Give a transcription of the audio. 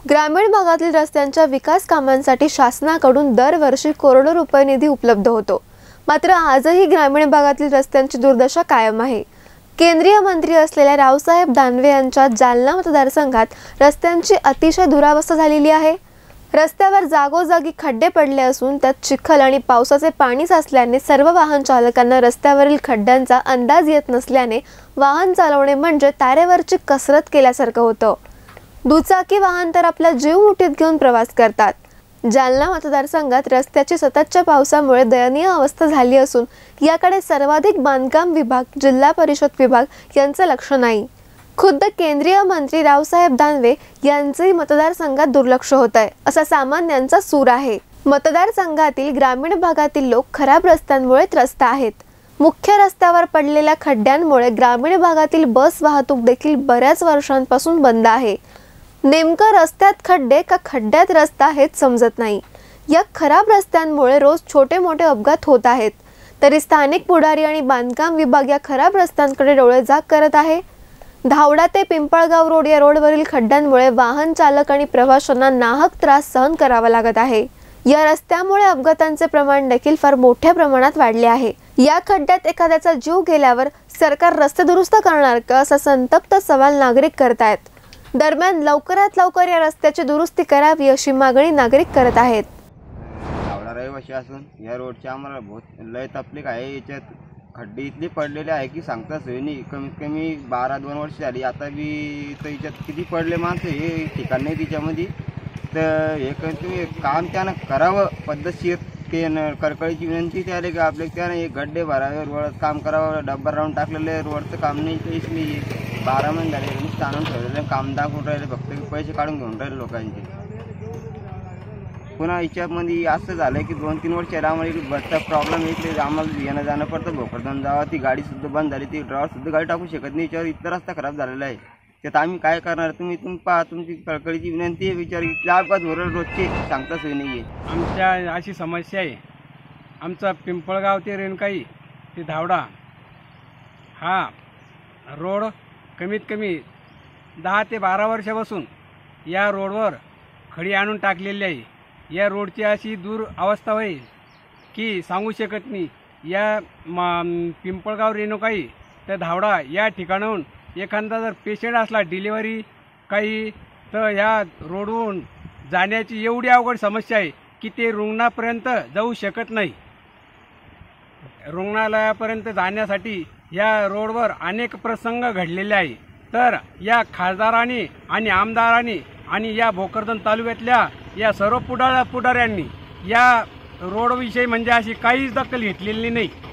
ग्रामीण भागातील रस्त्यांच्या विकास कामांसाठी शासनाकडून दरवर्षी करोडो रुपये निधी उपलब्ध होतो। मात्र आजही ग्रामीण भागातील रस्त्यांची दुर्दशा कायम आहे। केंद्रीय मंत्री असलेल्या रावसाहेब दानवे यांच्या जालना मतदारसंघात रस्त्यांची अतिशय दुरावस्था झालेली आहे। रस्त्यावर जागोजागी खड्डे पडले असून त्यात चिखल आणि पावसाचे पाणी साचल्याने सर्व वाहन चालकांना रस्त्यावरील खड्ड्यांचा अंदाज येत नसल्याने वाहन चालवणे म्हणजे तारेवरची कसरत केल्यासारखं होतं। दुचाकी वाहन तर आपला जीव मुठीत घेऊन प्रवास करतात। जालना मतदारसंघात रस्त्याची सततच्या पावसामुळे दयनीय अवस्था झाली असून याकडे सर्वाधिक बांधकाम विभाग, जिल्हा परिषद विभाग यांचं लक्ष नाही। खुद्द केंद्रीय मंत्री रावसाहेब दानवे यांचेही मतदारसंघात दुर्लक्ष होत आहे, असा सामान्यांचा सूर आहे। मतदारसंघातील ग्रामीण भागातील लोक खराब रस्त्यांमुळे त्रस्त आहेत। मुख्य रस्त्यावर पडलेल्या खड्ड्यांमुळे ग्रामीण भागातील बस वाहतूक देखील बऱ्याच वर्षांपासून बंद आहे। नेमकं रस्त्यात खड्डे का खड्ड्यात रस्ता हेच समजत नाही। या खराब रस्त्यांमुळे रोज छोटे मोठे अपघात होत आहेत, तरी स्थानिक पुढारी आणि बांधकाम विभाग या खराब रस्त्यांकडे डोळेझाक करत आहे। धावडा ते पिंपळगाव रोड या रोडवरील खड्ड्यांमुळे वाहन चालक आणि प्रवाशांना नाहक त्रास सहन करावा लागत आहे। या रस्त्यामुळे अपघातांचे प्रमाण देखील फार मोठ्या प्रमाणात वाढले आहे। या खड्ड्यात एखाद्याचा जीव गेल्यावर सरकार रस्ते दुरुस्त करणार का, असा संतप्त सवाल नागरिक करतायत। दरम्यान लवकरात लवकर या रस्त्याची दुरुस्ती करावी अशी मागणी नागरिक करत आहेत। धावडा रहिवासी असून या रोडची आम्हाला बहुत लय तकलीफ आहे। याच्यात खड्डे इतले पडलेले आहे की सांगता सोय नाही। कमीत कमी 12 वर्ष झाली आता बी तर याच्यात किती पडले माणसं, हे ठिकाण नाही तिच्यामध्ये। तर हे तुम्ही काम त्यानं करावं पद्धतशीर, ते कळकळीची विनंती त्याला की आपले त्यानं हे गड्डे भरावे, रोड काम करावं। डब्बर राहून टाकलेलं रोडचं काम नाही, काहीच नाही। 12 महिने झाले नुसतं आणून ठेवलेलं, काम दाखवून राहिले, फक्त पैसे काढून घेऊन राहिले लोकांचे। पुन्हा याच्यामध्ये असं झालं की 2-3 वर्ष आम्हाला बसचा प्रॉब्लेम इकडे आम्हाला येणं जाणं पडतं। भोकरदन जावा ती गाडीसुद्धा बंद झाली, ती ड्रायव्हरसुद्धा गाडी टाकू शकत नाही। याच्यावर इतका रस्ता खराब झालेला आहे, त्यात आम्ही काय करणार? तुम्ही पहा, तुमची कळकळीची विनंती आहे, विचार अपघात भरल रोजचे सांगता सोय नाही आहे। आमच्या अशी समस्या आहे, आमचा पिंपळगाव ते रेणकाई ते धावडा हा रोड कमीत कमी 10 ते 12 वर्षापासून या रोडवर खडी आणून टाकलेली आहे। या रोडची अशी दूर अवस्था होईल की सांगू शकत नाही। या पिंपळगाव रेणुकाई त्या धावडा या ठिकाणाहून एखादा जर पेशंट असला, डिलिव्हरी काही, तर ह्या रोडवरून जाण्याची एवढी अवघड समस्या आहे की ते रुग्णापर्यंत जाऊ शकत नाही। रुग्णालयापर्यंत जाण्यासाठी या रोडवर अनेक प्रसंग घडलेले आहे। तर या खासदारांनी आणि आमदारांनी आणि या भोकरदन तालुक्यातल्या या सर्व पुढाऱ्यांनी या रोडविषयी म्हणजे अशी काहीच दखल घेतलेली नाही।